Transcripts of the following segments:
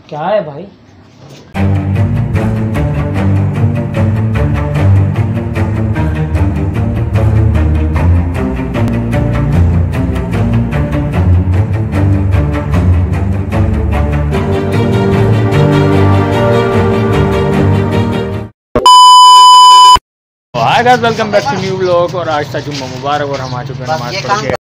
क्या है भाई? Hi guys, welcome back to new vlog. और आज था जुम्मा मुबारक और हम आ चुके हैं नमाज पढ़ के।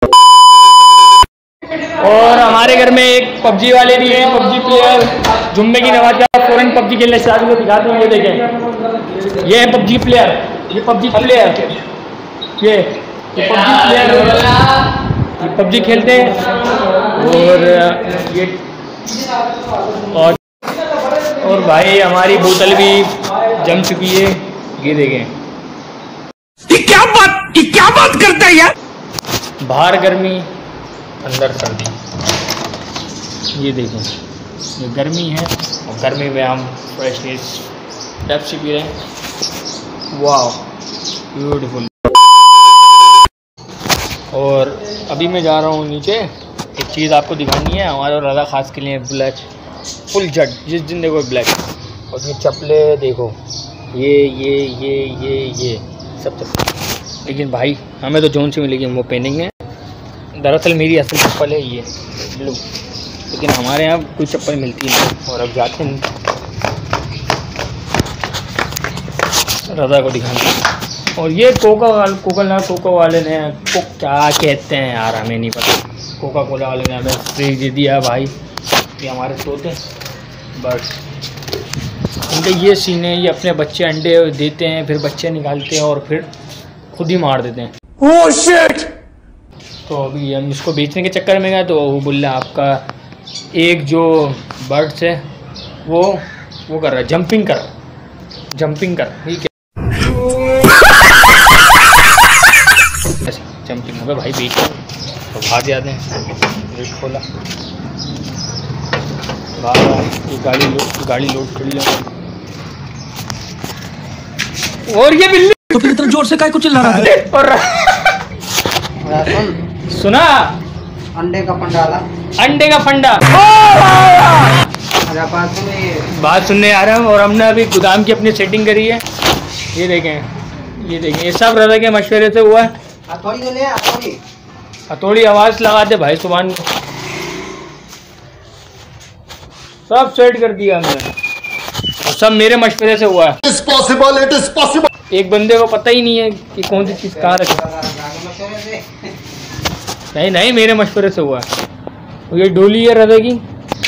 और हमारे घर में एक पबजी वाले भी हैं, पबजी प्लेयर। जुम्मे की नमाज का फौरन पबजी खेलने स्टार्ट को दिखाते हैं। ये देखें, ये है पबजी प्लेयर, ये पबजी प्लेयर, ये पबजी प्लेयर, ये पबजी खेलते हैं। और ये और भाई हमारी बोतल भी जम चुकी है। ये देखें, ये क्या बात करता है यार। बाहर गर्मी, अंदर सर्दी। ये देखें, ये गर्मी है और गर्मी में हम फ्रेशनेस पेप्सी पी रहे हैं। वाह, ब्यूटीफुल। और अभी मैं जा रहा हूँ नीचे। एक चीज़ आपको दिखानी है, हमारे रज़ा खास के लिए ब्लैक फुल जट, जिस दिन देखो ब्लैक। और ये चप्पले देखो, ये सब चप्पल। लेकिन भाई हमें तो जोन से मिलेगी, हम वो पहनेंगे। दरअसल मेरी असल चप्पल है ये ब्लू, लेकिन हमारे यहाँ कोई चप्पल मिलती नहीं। और अब जाते हैं रज़ा को दिखाने। और ये कोका वाले ने क्या कहते हैं यार, हमें नहीं पता। कोका कोला वाले ने हमें फ्री दे दिया भाई। ये हमारे तोते बर्ड्स, इनके ये सीन है। ये अपने बच्चे अंडे देते हैं, फिर बच्चे निकालते हैं और फिर खुद ही मार देते हैं। Oh shit! तो अभी हम इसको बेचने के चक्कर में गए, तो वो बोल रहा आपका एक जो बर्ड्स है वो कर रहा है, जंपिंग कर, ठीक है। जंपिंग हो गया भाई, बेच तो भाग जाते हैं। गेट खोला, ये गाड़ी लोड खड़ी है। और ये बिल्ली तो फिर इतना जोर से काय कुछ चिल्ला रहा है। और सुना, अंडे का फंडा। बात सुनने आ रहा हूँ। और हमने अभी गोदाम की अपनी सेटिंग करी है। ये देखें, ये सब रज़ा के मशवरे से हुआ है। हथौड़ी आवाज़ लगा दे भाई सुभान को। सब सेट कर दिया हमने और सब मेरे मशवरे से हुआ है। It is possible. एक बंदे को पता ही नहीं है कि कौन सी चीज़ कहाँ रखे। नहीं, मेरे मशवरे से हुआ है। ये डोली है रज़ा की,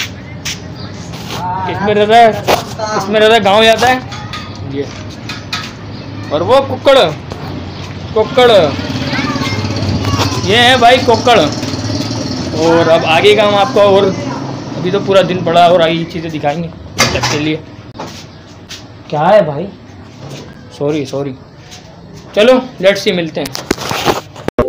इसमें रज़ा गाँव जाता है ये। और वो कुक्कड़, ये है भाई कुक्कड़। और अब आगे का हम आपको, और अभी तो पूरा दिन पड़ा और आगे चीज़ें दिखाएंगे। चलिए, क्या है भाई? सॉरी, चलो लेट्स सी, मिलते हैं।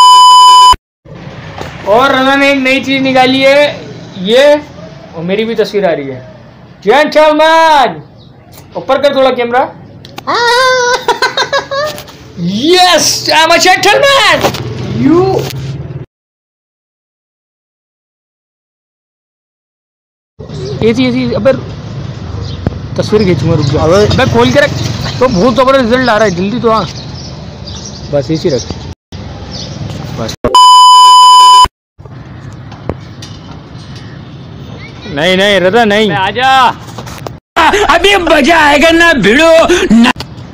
और रज़ा ने एक नई चीज़ निकाली है ये, और मेरी भी तस्वीर आ रही है। जेंटलमैन, ऊपर कर थोड़ा camera. Yes, I am a gentleman. यू ऐसी अबे तस्वीर खींचूंगा, रुक जा। अबे खोल के रख, तो बहुत जबरदस्त रिजल्ट आ रहा है, जल्दी तो आ। बस इसी रख, बस। नहीं रज़ा नहीं, आजा, अभी मजा आएगा ना भिड़ो ना।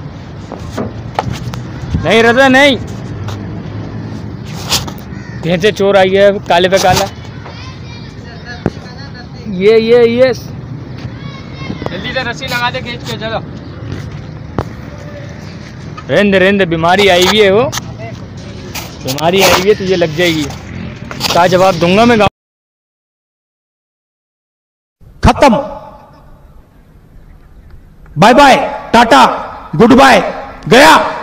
नहीं रज़ा नहीं, भैंसे चोर आई है, काले पे काला। ये जल्दी से रस्सी लगा दे, खींच के चलो। रेंद बीमारी आई हुई है, वो बीमारी आई हुई है, तुझे लग जाएगी। क्या जवाब दूंगा मैं? खत्म, bye bye, tata, goodbye, गया।